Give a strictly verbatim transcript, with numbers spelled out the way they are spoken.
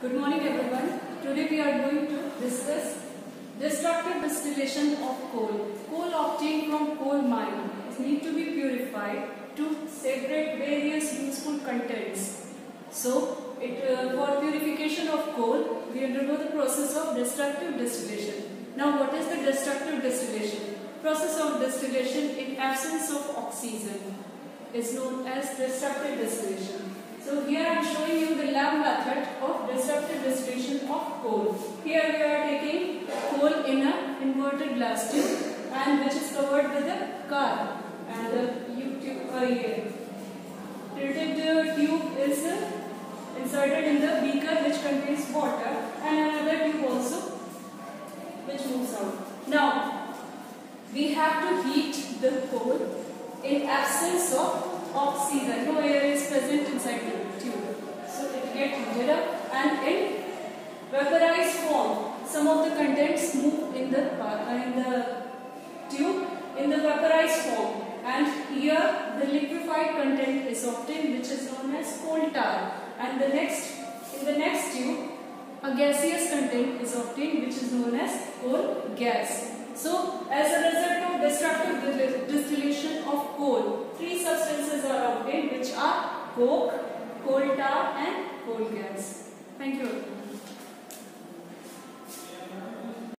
Good morning everyone. Today we are going to discuss destructive distillation of coal. Coal obtained from coal mine need to be purified to separate various useful contents. So, it, uh, for purification of coal, we undergo the process of destructive distillation. Now, what is the destructive distillation? Process of distillation in absence of oxygen is known as destructive distillation. So here I am showing you the lab method of destructive distillation of coal. Here we are taking coal in a inverted glass tube and which is covered with a car, and the tube, uh, tilted tube is uh, inserted in the beaker which contains water, and another tube also which moves out. Now we have to heat the coal in absence of oxygen. No air is present inside the tube. So it gets heated up and in vaporized form, some of the contents move in the uh, in the tube in the vaporized form, and here the liquefied content is obtained, which is known as coal tar. And the next in the next tube, a gaseous content is obtained, which is known as coal gas. So, as a result of destructive distillation of coal, three substances are obtained, which are coke, coal tar and coal gas. Thank you.